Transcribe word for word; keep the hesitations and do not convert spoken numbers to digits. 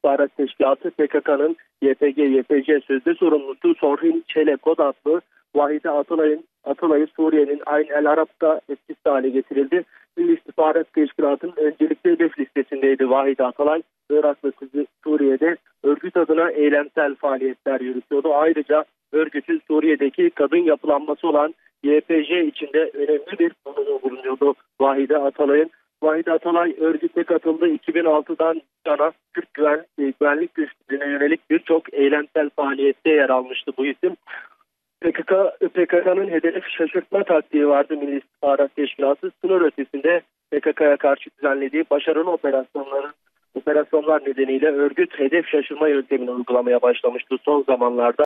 İstihbarat Teşkilatı P K K'nın Y P G Y P C sözde sorumlusu Sorhin Çelekod adlı Vahide Atalay'ın Atalay'ı Suriye'nin Ayn el Arab'da etkisiz hale getirildi. Milli İstihbarat Teşkilatı'nın öncelikli hedef listesindeydi Vahide Atalay. Irak ve Suriye'de örgüt adına eylemsel faaliyetler yürütüyordu. Ayrıca örgütün Suriye'deki kadın yapılanması olan Y P J içinde önemli bir konumu bulunuyordu Vahide Atalay'ın. Vahide Atalay örgüte katıldı. iki bin altıdan yana Türk güvenlik, güvenlik güçlerine yönelik birçok eylemsel faaliyette yer almıştı bu isim. P K K, P K K'nın hedef şaşırtma taktiği vardı Milli İstihbarat Teşkilatı. Sınır ötesinde P K K'ya karşı düzenlediği başarılı operasyonların operasyonlar nedeniyle örgüt hedef şaşırma yöntemini uygulamaya başlamıştı son zamanlarda.